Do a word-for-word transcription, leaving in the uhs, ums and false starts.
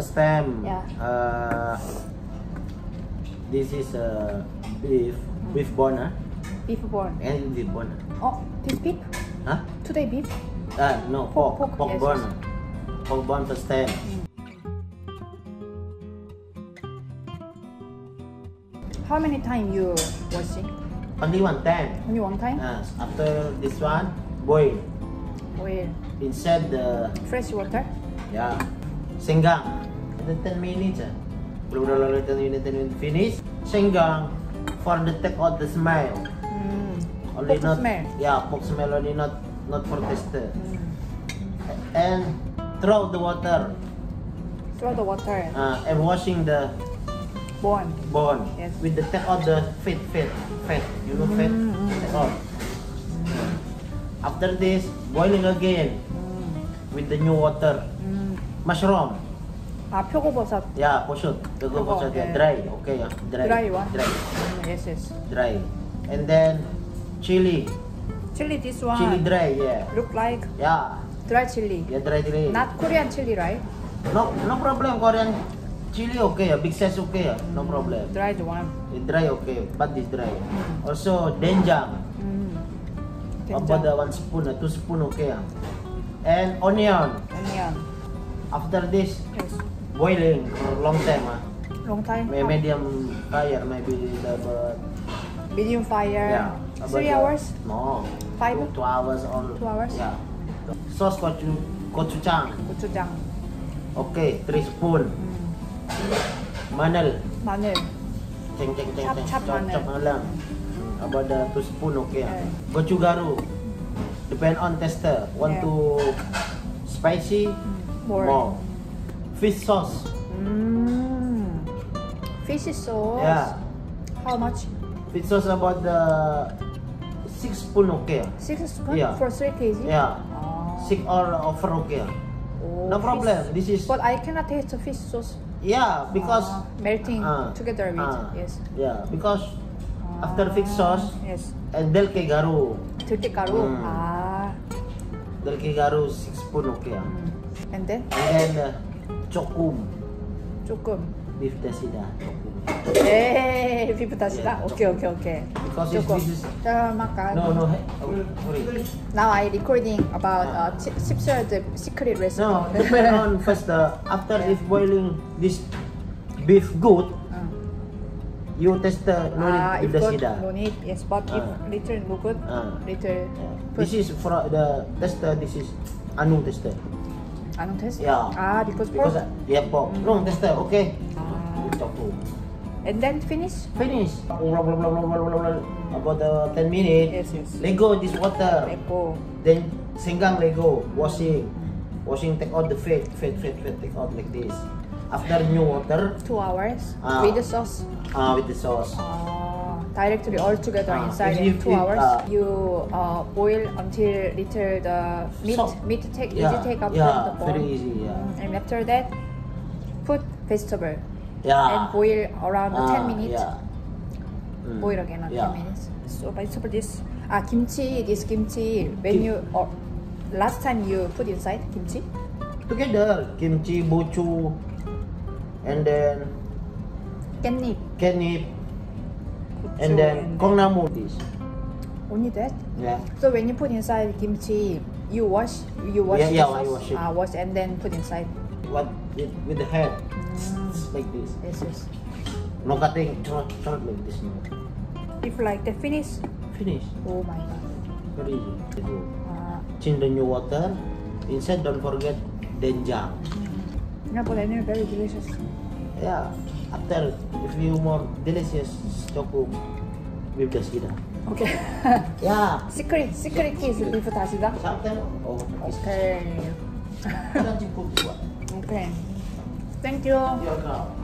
first time. Yeah. Uh, this is uh, beef, Mm. beef bone, huh? Beef bone. And beef bone. Oh, this beef? Huh? Today beef? Ah, no, pork, Pork, pork, pork, yes, bone. yes. Pork bone first time. How many time you washing? Only one time. Only one time? Uh, after this one, boil. Oil. Inside the, Fresh water? yeah, senggang. The ten minutes. Uh. Belum ten minutes, ten minutes finish. Senggang for the take out the smell. Mm. Only Pork not, smell. yeah, pork smell only, not not for taster. Mm. And throw the water. Throw the water. Uh, and washing the Bone. bone. Yes. With the take out the fat, fat, fat. You know fat? Mm, mm. Take out. After this, boiling again Mm. with the new water. Mm. Mushroom. 아, 표고버섯. Yeah, poshut. The Pogo, poshut, yeah. yeah. Dry. Okay, yeah. Dry. Dry one? Dry. Mm, yes, yes. Dry. And then chili. Chili this one. Chili dry, yeah. Look like Yeah. dry chili. Yeah, dry chili. Not Korean chili, right? No, no problem. Korean chili okay, yeah. Big size okay, yeah. No problem. Dried one. It dry okay, but this dry. Also doenjang. Mm. About the one spoon, uh, two spoon okay, yeah. And onion. Onion. After this, Yes. boiling for long time, ah. Long time. May medium fire, maybe about Medium fire. yeah. about Three the- hours. No. Five? Two, two hours or Two hours? Yeah. Sauce gochu gochujang. 고추장. Okay, three spoon. Mm. Manel. 마늘. Ceng ceng ceng Chop, ceng. chop chop manel. chop lang. About the two spoon okay. Yeah. Gochugaru. Depend on tester. Want Yeah. to spicy? More. More. Fish sauce. Mm. Fish sauce. Yeah. How much? Fish sauce about the six spoon okay. Six spoon Yeah. for three kilograms. Yeah. Oh. Six or offer okay. Oh, No fish- problem. This is But I cannot taste the fish sauce. yeah because Ah, melting ah, together with ah, yes. yeah because after fish sauce Ah, yes. and delke garu. 들깨가루. Mm. 아. Delke garu six spoon okay. ah. 음. And then And then uh, chokum 조금. beef dasida chokum. 에이, 비프 다시다. Yeah, 오케이, 오케이, 오케이. Because it's, 조금. this is 잠깐. no no hey, oh, sorry. Now I recording about uh, 치- chips의 the secret recipe. No depend on first uh, after if boiling this beef good 응. you test the no Ah, need if with good, dasida. no need. Yes, but if Ah. little no good, Ah. little Yeah. put. This is for the tester. This is anu tester. 안녕 test? Yeah. Ah, because Because pork. uh, yeah pork. No tester. Okay. Ah. With chokum. And then finish. Finish. Blah, blah, blah, blah, blah, blah, blah. About uh, ten minutes. Yes, yes. Let go this water. Lepo. Then senggang let go. Washing. Washing take out the fat. Fat, fat, fat. Take out like this. After new water. Two hours Ah. with the sauce. Uh, with the sauce. Ah, directly all together Ah, inside if in you- two if, hours. uh, you uh, boil until little the meat So- meat take Yeah, easy take up yeah, from the bone. very easy, yeah. Mm, and after that, put vegetable Yeah. and boil around Ah, ten minutes. Yeah. Mm. Boil again on Yeah. ten minutes. So vegetable this ah kimchi this kimchi when Kim- you or last time you put inside kimchi. Together. Kimchi, bochu. And then 깻잎. kenip. 고추, And then kongnamu. This. only that. Yeah. So when you put inside kimchi, you wash, you wash, Yeah, the yeah, sauce, I wash it. Ah, wash and then put inside. What with, with the head. Mm. Like this. Yes, yes. No cutting. Short, short like this. No. If like the finish, Finish. oh my god. Very easy. to do. Ah, In the new water. Inside don't forget doenjang. yeah, but anyway, very delicious. Yeah. After if you more delicious chokum with the sida. Okay. Yeah. secret, secret key is beef 다시다. Sometimes oh it's Okay. Kita cukup buat. Okay. Thank you. Your girl.